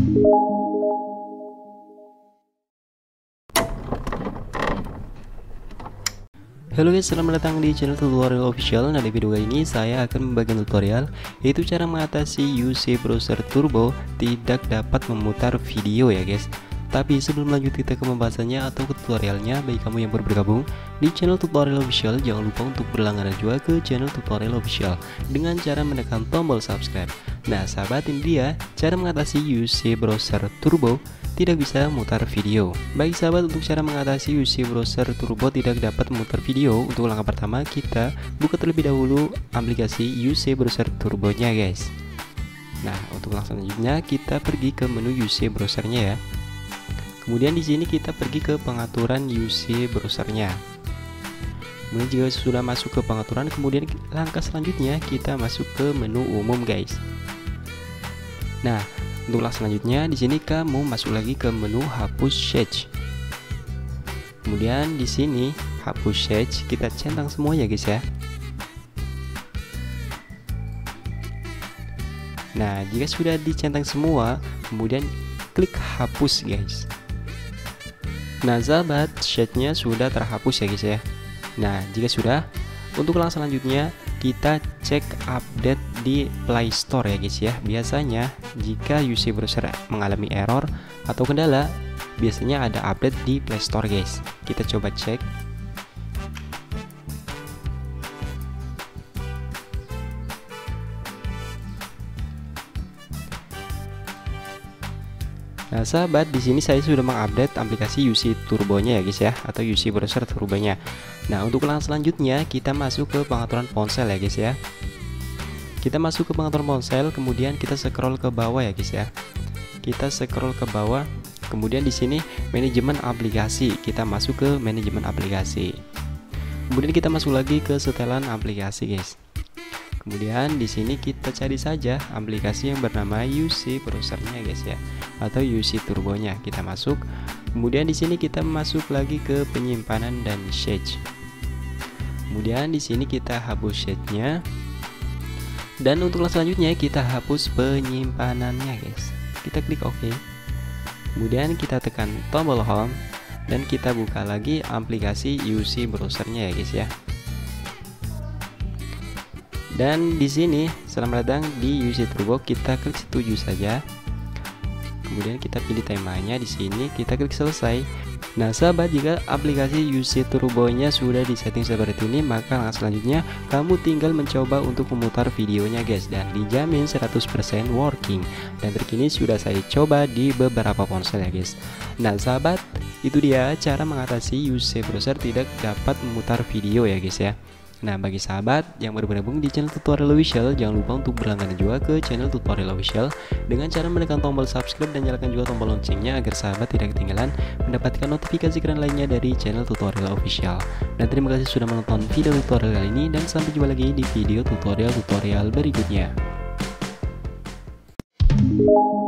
Halo guys, selamat datang di channel tutorial official. Nah, di video kali ini saya akan membagikan tutorial yaitu cara mengatasi UC Browser Turbo tidak dapat memutar video ya guys. Tapi sebelum lanjut kita ke pembahasannya atau ke tutorialnya, bagi kamu yang baru bergabung di channel tutorial official, jangan lupa untuk berlangganan juga ke channel tutorial official dengan cara menekan tombol subscribe. Nah sahabat, ini dia cara mengatasi UC Browser Turbo tidak bisa mutar video. Baik sahabat, untuk cara mengatasi UC Browser Turbo tidak dapat memutar video, untuk langkah pertama kita buka terlebih dahulu aplikasi UC Browser Turbo-nya guys. Nah, untuk langkah selanjutnya kita pergi ke menu UC browsernya ya. Kemudian di sini kita pergi ke pengaturan UC browsernya. Kemudian jika sudah masuk ke pengaturan, kemudian langkah selanjutnya kita masuk ke menu umum guys. Nah, untuk langkah selanjutnya di sini kamu masuk lagi ke menu hapus cache. Kemudian di sini hapus cache kita centang semua ya guys ya. Nah, jika sudah dicentang semua, kemudian klik hapus guys. Nah sahabat, chatnya sudah terhapus ya guys ya. Nah jika sudah, untuk langkah selanjutnya kita cek update di Play Store ya guys ya. Biasanya jika UC browser mengalami error atau kendala, biasanya ada update di Play Store guys. Kita coba cek. Nah sahabat, di sini saya sudah mengupdate aplikasi UC Turbo-nya ya guys ya, atau UC Browser Turbo-nya. Nah untuk langkah selanjutnya kita masuk ke pengaturan ponsel ya guys ya. Kita masuk ke pengaturan ponsel, kemudian kita scroll ke bawah ya guys ya. Kita scroll ke bawah, kemudian di sini manajemen aplikasi. Kita masuk ke manajemen aplikasi. Kemudian kita masuk lagi ke setelan aplikasi guys. Kemudian di sini kita cari saja aplikasi yang bernama UC browsernya guys ya, atau UC Turbo-nya. Kita masuk. Kemudian di sini kita masuk lagi ke penyimpanan dan cache. Kemudian di sini kita hapus cache-nya. Dan untuk langkah selanjutnya kita hapus penyimpanannya guys. Kita klik OK. Kemudian kita tekan tombol home dan kita buka lagi aplikasi UC browsernya ya guys ya. Dan di sini selamat datang di UC Turbo, kita klik setuju saja. Kemudian kita pilih temanya, di sini kita klik selesai. Nah sahabat, jika aplikasi UC Turbo-nya sudah disetting seperti ini, maka langkah selanjutnya kamu tinggal mencoba untuk memutar videonya guys, dan dijamin 100% working. Dan trik ini sudah saya coba di beberapa ponsel ya guys. Nah sahabat, itu dia cara mengatasi UC browser tidak dapat memutar video ya guys ya. Nah bagi sahabat yang baru bergabung di channel tutorial official, jangan lupa untuk berlangganan juga ke channel tutorial official dengan cara menekan tombol subscribe dan nyalakan juga tombol loncengnya agar sahabat tidak ketinggalan mendapatkan notifikasi keren lainnya dari channel tutorial official. Dan terima kasih sudah menonton video tutorial kali ini, dan sampai jumpa lagi di video tutorial berikutnya.